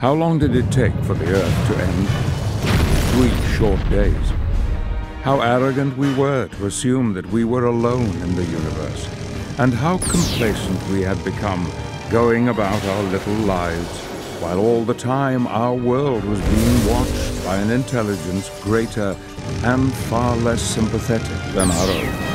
How long did it take for the Earth to end? 3 short days. How arrogant we were to assume that we were alone in the universe, and how complacent we had become, going about our little lives, while all the time our world was being watched by an intelligence greater and far less sympathetic than our own.